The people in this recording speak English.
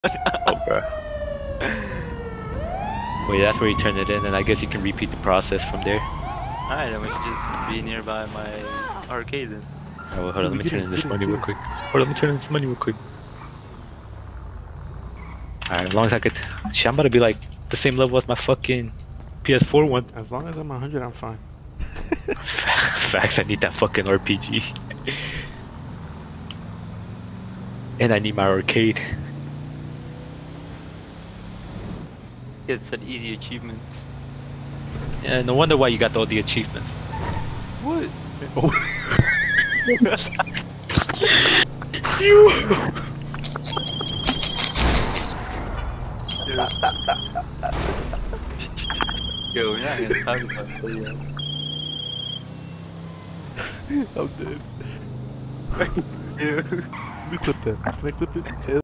Oh, bro. Wait, that's where you turn it in, and I guess you can repeat the process from there. Alright, then we should just be nearby my arcade then. Oh, well, hold on, let me turn in this money real quick. Hold on, let me turn in this money real quick. Alright, as long as I could. Shit, I'm about to be like the same level as my fucking PS4 one. As long as I'm 100, I'm fine. Facts, I need that fucking RPG. And I need my arcade. It said easy achievements. Yeah, no wonder why you got all the achievements. What? Oh. You! Yo, we're not gonna talk about that yet. I'm dead. Ew. Let me clip that. Can I clip it?